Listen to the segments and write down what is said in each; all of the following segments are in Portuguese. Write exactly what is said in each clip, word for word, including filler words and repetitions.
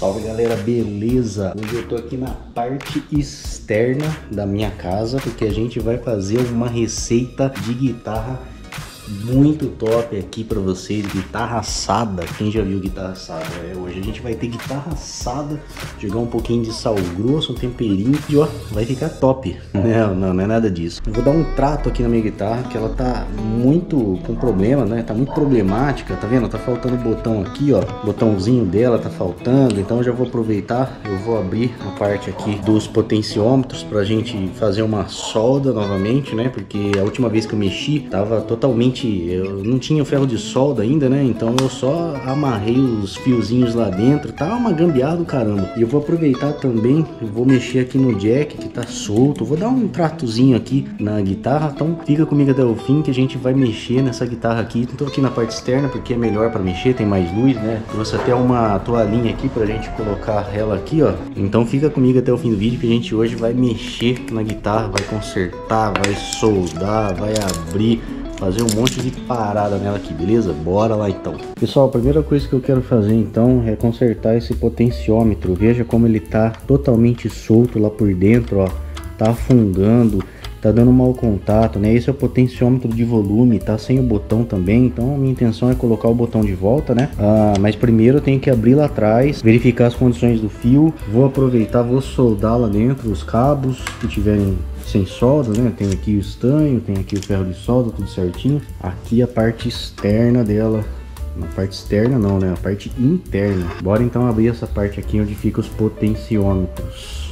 Salve galera, beleza? Hoje eu tô aqui na parte externa da minha casa porque a gente vai fazer uma receita de guitarra muito top aqui pra vocês, guitarra assada. Quem já viu guitarra assada? É, hoje a gente vai ter guitarra assada, jogar um pouquinho de sal grosso, um temperinho e ó, vai ficar top. Não, não, não é nada disso. Eu vou dar um trato aqui na minha guitarra, que ela tá muito com problema, né? Tá muito problemática, tá vendo? Tá faltando o botão aqui, ó. O botãozinho dela tá faltando, então eu já vou aproveitar, eu vou abrir a parte aqui dos potenciômetros pra gente fazer uma solda novamente, né? Porque a última vez que eu mexi, tava totalmente eu não tinha o ferro de solda ainda, né? Então eu só amarrei os fiozinhos lá dentro. Tá uma gambiarra do caramba. E eu vou aproveitar também, eu vou mexer aqui no jack que tá solto. Vou dar um tratozinho aqui na guitarra. Então fica comigo até o fim que a gente vai mexer nessa guitarra aqui. Tô aqui na parte externa porque é melhor para mexer, tem mais luz, né? Trouxe até uma toalhinha aqui pra gente colocar ela aqui, ó. Então fica comigo até o fim do vídeo que a gente hoje vai mexer na guitarra, vai consertar, vai soldar, vai abrir, fazer um monte de parada nela aqui, beleza? Bora lá então. Pessoal, a primeira coisa que eu quero fazer então é consertar esse potenciômetro. Veja como ele tá totalmente solto lá por dentro, ó. Tá afundando, tá dando mau contato, né? Esse é o potenciômetro de volume, tá sem o botão também. Então a minha intenção é colocar o botão de volta, né? Ah, mas primeiro eu tenho que abrir lá atrás, verificar as condições do fio. Vou aproveitar, vou soldar lá dentro os cabos que tiverem sem solda, né? Tem aqui o estanho, tem aqui o ferro de solda, tudo certinho. Aqui a parte externa dela, na parte externa não, né? A parte interna. Bora então abrir essa parte aqui onde fica os potenciômetros.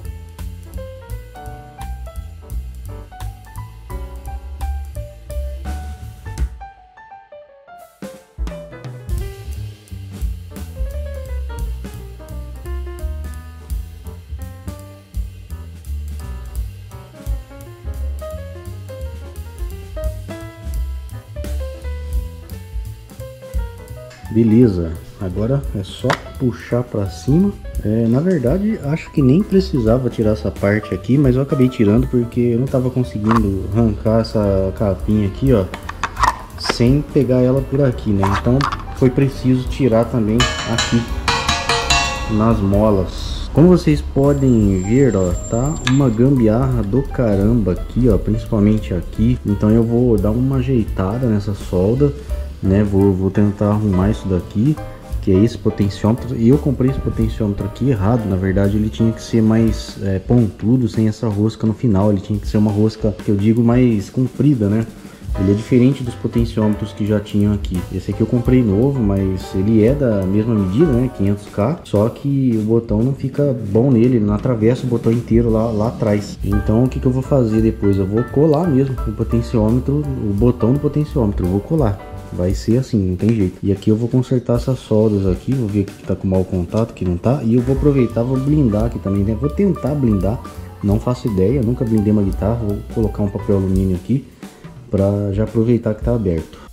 Beleza, agora é só puxar para cima. É, na verdade, acho que nem precisava tirar essa parte aqui, mas eu acabei tirando porque eu não estava conseguindo arrancar essa capinha aqui, ó, sem pegar ela por aqui, né? Então foi preciso tirar também aqui nas molas. Como vocês podem ver, ó, tá uma gambiarra do caramba aqui, ó, principalmente aqui. Então eu vou dar uma ajeitada nessa solda, né? Vou, vou tentar arrumar isso daqui, que é esse potenciômetro. E eu comprei esse potenciômetro aqui errado. Na verdade ele tinha que ser mais é, pontudo, sem essa rosca no final. Ele tinha que ser uma rosca, que eu digo, mais comprida, né? Ele é diferente dos potenciômetros que já tinham aqui. Esse aqui eu comprei novo, mas ele é da mesma medida, né? quinhentos K. Só que o botão não fica bom nele, ele não atravessa o botão inteiro lá, lá atrás. Então o que, que eu vou fazer depois? Eu vou colar mesmo o potenciômetro, o botão do potenciômetro. Eu vou colar. Vai ser assim, não tem jeito. E aqui eu vou consertar essas soldas aqui. Vou ver que tá com mau contato, que não tá. E eu vou aproveitar, vou blindar aqui também, né? Vou tentar blindar. Não faço ideia, nunca blindei uma guitarra. Vou colocar um papel alumínio aqui pra já aproveitar que tá aberto.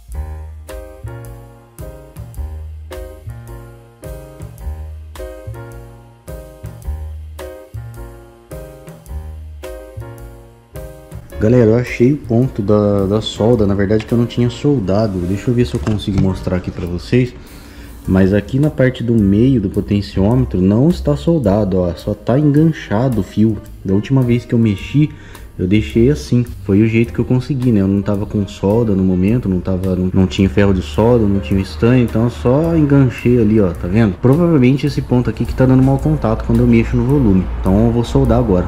Galera, eu achei o ponto da, da solda, na verdade que eu não tinha soldado. Deixa eu ver se eu consigo mostrar aqui pra vocês. Mas aqui na parte do meio do potenciômetro não está soldado, ó, só tá enganchado o fio. Da última vez que eu mexi, eu deixei assim, foi o jeito que eu consegui, né? Eu não tava com solda no momento, não tava, não, não tinha ferro de solda, não tinha estanho, então eu só enganchei ali, ó, tá vendo? Provavelmente esse ponto aqui que tá dando mau contato quando eu mexo no volume. Então eu vou soldar agora.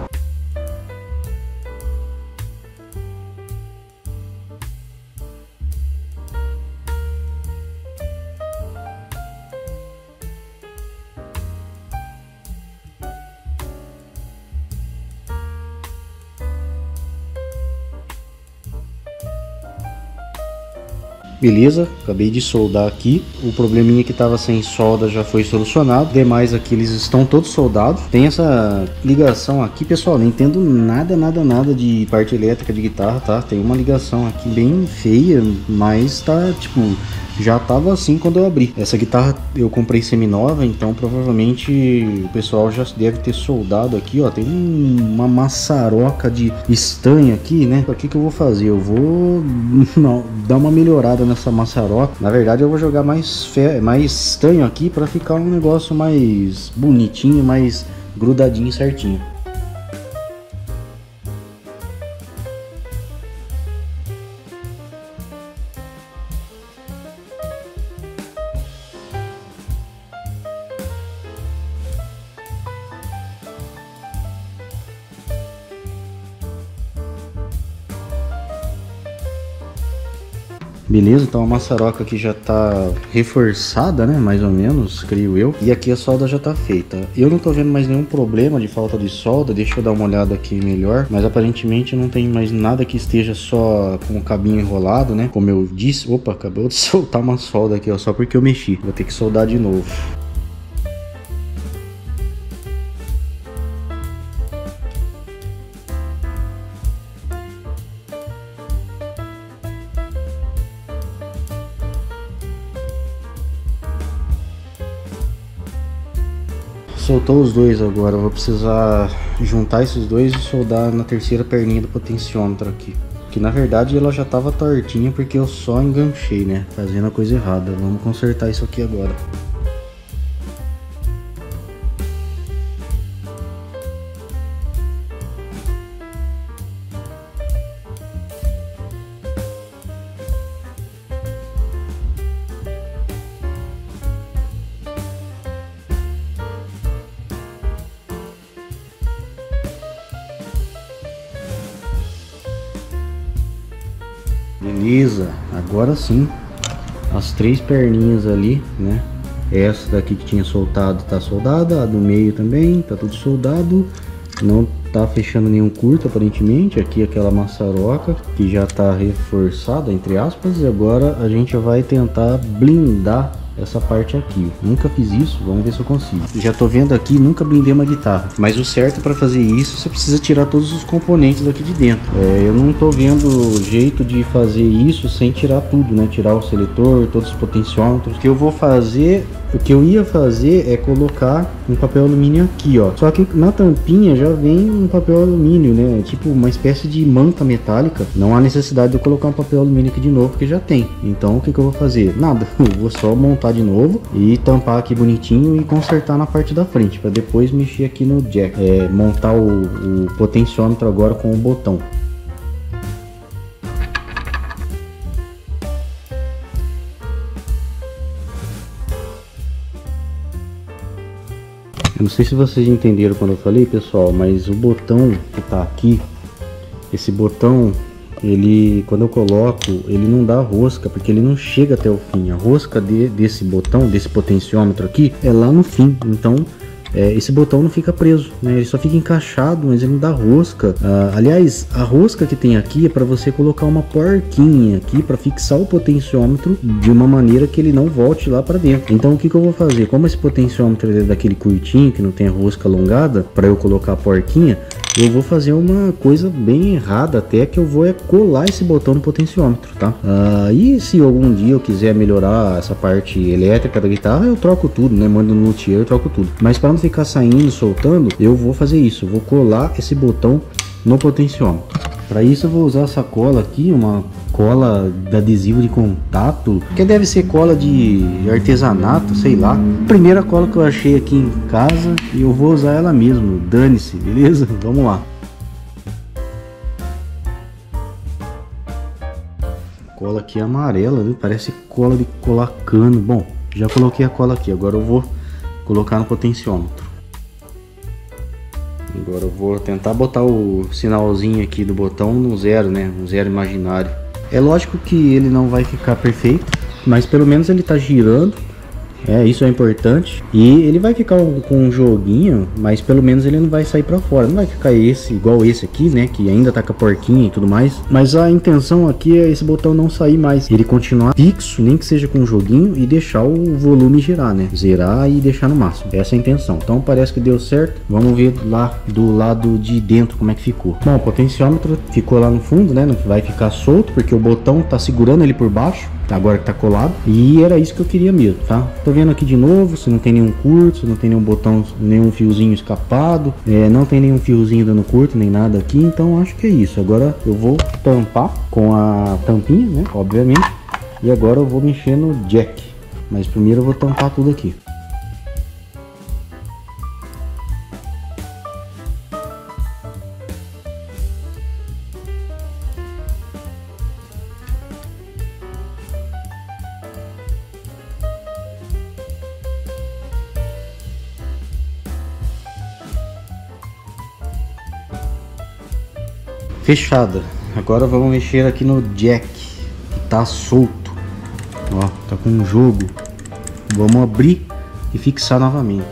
Beleza, acabei de soldar aqui. O probleminha que estava sem solda já foi solucionado. Demais aqui eles estão todos soldados. Tem essa ligação aqui, pessoal, não entendo nada, nada, nada de parte elétrica de guitarra, tá? Tem uma ligação aqui bem feia, mas tá, tipo, já tava assim quando eu abri. Essa guitarra eu comprei semi-nova, então provavelmente o pessoal já deve ter soldado aqui, ó. Tem uma maçaroca de estanho aqui, né? O que que eu vou fazer? Eu vou não, dar uma melhorada colocando essa maçaroca. Na verdade eu vou jogar mais, fe... mais estanho aqui para ficar um negócio mais bonitinho, mais grudadinho certinho. Beleza, então a maçaroca aqui já tá reforçada, né, mais ou menos, creio eu. E aqui a solda já tá feita. Eu não tô vendo mais nenhum problema de falta de solda, deixa eu dar uma olhada aqui melhor. Mas aparentemente não tem mais nada que esteja só com o cabinho enrolado, né. Como eu disse, opa, acabou de soltar uma solda aqui, ó, só porque eu mexi. Vou ter que soldar de novo. Soltou os dois agora, eu vou precisar juntar esses dois e soldar na terceira perninha do potenciômetro aqui. Que na verdade ela já estava tortinha porque eu só enganchei, né, fazendo a coisa errada. Vamos consertar isso aqui agora. Beleza, agora sim, as três perninhas ali, né, essa daqui que tinha soltado tá soldada, a do meio também, tá tudo soldado, não tá fechando nenhum curto aparentemente, aqui aquela maçaroca que já tá reforçada, entre aspas, e agora a gente vai tentar blindar essa parte aqui. Nunca fiz isso, vamos ver se eu consigo. Já tô vendo aqui, nunca blindei uma guitarra, mas o certo para fazer isso, você precisa tirar todos os componentes daqui de dentro. É, eu não tô vendo jeito de fazer isso sem tirar tudo, né? Tirar o seletor, todos os potenciômetros. O que eu vou fazer, o que eu ia fazer é colocar um papel alumínio aqui, ó. Só que na tampinha já vem um papel alumínio, né? Tipo uma espécie de manta metálica. Não há necessidade de eu colocar um papel alumínio aqui de novo, porque já tem. Então o que que eu vou fazer? Nada, eu vou só montar de novo e tampar aqui bonitinho e consertar na parte da frente, para depois mexer aqui no jack, é, montar o, o potenciômetro agora com o botão. Eu não sei se vocês entenderam quando eu falei, pessoal, mas o botão que tá aqui, esse botão, ele, quando eu coloco, ele não dá rosca, porque ele não chega até o fim. A rosca de, desse botão, desse potenciômetro aqui, é lá no fim. Então, é, esse botão não fica preso, né? Ele só fica encaixado, mas ele não dá rosca. Ah, aliás, a rosca que tem aqui é para você colocar uma porquinha aqui para fixar o potenciômetro de uma maneira que ele não volte lá para dentro. Então, o que que eu vou fazer? Como esse potenciômetro é daquele curtinho, que não tem a rosca alongada, para eu colocar a porquinha, eu vou fazer uma coisa bem errada até, que eu vou é colar esse botão no potenciômetro, tá? Ah, e se algum dia eu quiser melhorar essa parte elétrica da guitarra, eu troco tudo, né? Mando no luthier, eu troco tudo. Mas para não ficar saindo e soltando, eu vou fazer isso. Eu vou colar esse botão no potenciômetro. Para isso eu vou usar essa cola aqui, uma cola de adesivo de contato, que deve ser cola de artesanato, sei lá. Primeira cola que eu achei aqui em casa e eu vou usar ela mesmo, dane-se, beleza? Vamos lá. Cola aqui amarela, viu? Parece cola de colar cano. Bom, já coloquei a cola aqui, agora eu vou colocar no potenciômetro. Agora eu vou tentar botar o sinalzinho aqui do botão no zero, né? Um zero imaginário. É lógico que ele não vai ficar perfeito, mas pelo menos ele tá girando. É, isso é importante. E ele vai ficar um, com um joguinho, mas pelo menos ele não vai sair pra fora. Não vai ficar esse, igual esse aqui, né? Que ainda tá com a porquinha e tudo mais. Mas a intenção aqui é esse botão não sair mais. Ele continuar fixo, nem que seja com um joguinho, e deixar o volume girar, né? Zerar e deixar no máximo. Essa é a intenção. Então parece que deu certo. Vamos ver lá do lado de dentro como é que ficou. Bom, o potenciômetro ficou lá no fundo, né? Não vai ficar solto, porque o botão tá segurando ele por baixo. Agora que tá colado, e era isso que eu queria mesmo, tá? Tô vendo aqui de novo, se não tem nenhum curto, se não tem nenhum botão, nenhum fiozinho escapado, é, não tem nenhum fiozinho dando curto, nem nada aqui, então acho que é isso. Agora eu vou tampar com a tampinha, né? Obviamente. E agora eu vou mexer no jack, mas primeiro eu vou tampar tudo aqui. Fechada. Agora vamos mexer aqui no jack, que tá solto. Ó, tá com um jogo. Vamos abrir e fixar novamente.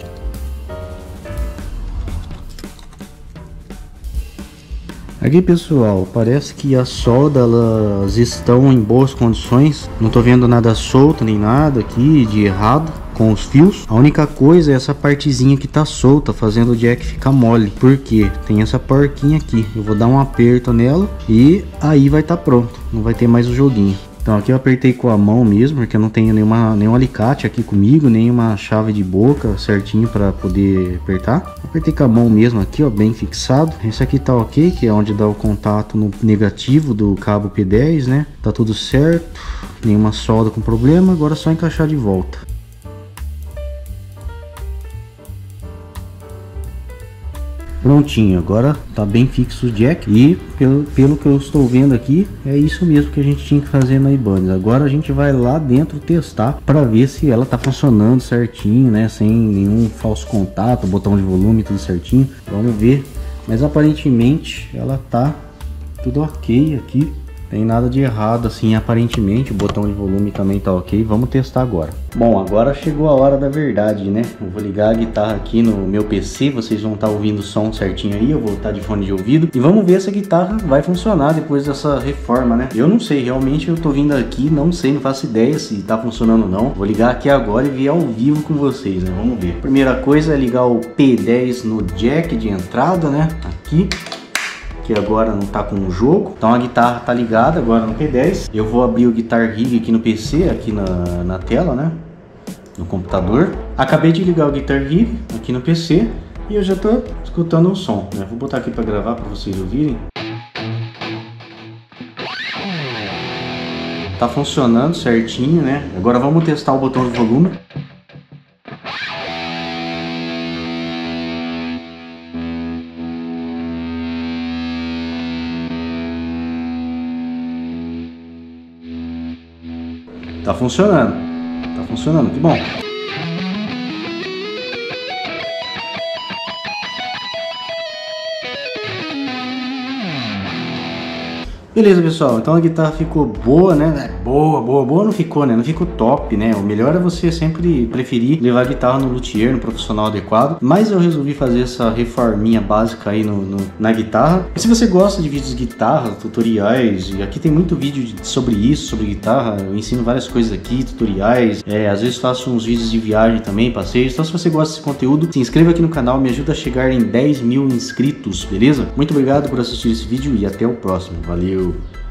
Aqui, pessoal, parece que as soldas elas estão em boas condições. Não tô vendo nada solto nem nada aqui de errado com os fios. A única coisa é essa partezinha que tá solta, fazendo o jack ficar mole. Porque tem essa porquinha aqui. Eu vou dar um aperto nela e aí vai estar pronto. Não vai ter mais o joguinho. Então aqui eu apertei com a mão mesmo, porque eu não tenho nenhuma, nenhum alicate aqui comigo, nenhuma chave de boca certinho para poder apertar. Apertei com a mão mesmo aqui, ó, bem fixado. Esse aqui tá ok, que é onde dá o contato no negativo do cabo P dez, né? Tá tudo certo, nenhuma solda com problema, agora é só encaixar de volta. Prontinho, agora tá bem fixo o jack e pelo, pelo que eu estou vendo aqui, é isso mesmo que a gente tinha que fazer na Ibanez. Agora a gente vai lá dentro testar para ver se ela tá funcionando certinho, né, sem nenhum falso contato, botão de volume tudo certinho. Vamos ver, mas aparentemente ela tá tudo ok aqui, tem nada de errado assim aparentemente. O botão de volume também tá ok, vamos testar agora. Bom, agora chegou a hora da verdade, né? Eu vou ligar a guitarra aqui no meu P C, vocês vão estar ouvindo o som certinho aí, eu vou estar de fone de ouvido. E vamos ver se a guitarra vai funcionar depois dessa reforma, né? Eu não sei, realmente eu tô vindo aqui, não sei, não faço ideia se tá funcionando ou não. Vou ligar aqui agora e ver ao vivo com vocês, né? Vamos ver. Primeira coisa é ligar o P dez no jack de entrada, né? Aqui. Que agora não tá com o jogo, então a guitarra tá ligada agora no P dez. Eu vou abrir o Guitar Rig aqui no P C, aqui na, na tela, né, no computador. Acabei de ligar o Guitar Rig aqui no P C e eu já tô escutando o som, né? Vou botar aqui para gravar para vocês ouvirem. Tá funcionando certinho, né? Agora vamos testar o botão de volume. Tá funcionando, tá funcionando, que bom. Beleza, pessoal, então a guitarra ficou boa, né? Boa, boa, boa não ficou, né? Não ficou top, né? O melhor é você sempre preferir levar a guitarra no luthier, no profissional adequado. Mas eu resolvi fazer essa reforminha básica aí no, no, na guitarra. E se você gosta de vídeos de guitarra, tutoriais, e aqui tem muito vídeo de, sobre isso, sobre guitarra. Eu ensino várias coisas aqui, tutoriais. É, às vezes faço uns vídeos de viagem também, passeios. Então se você gosta desse conteúdo, se inscreva aqui no canal, me ajuda a chegar em dez mil inscritos, beleza? Muito obrigado por assistir esse vídeo e até o próximo. Valeu!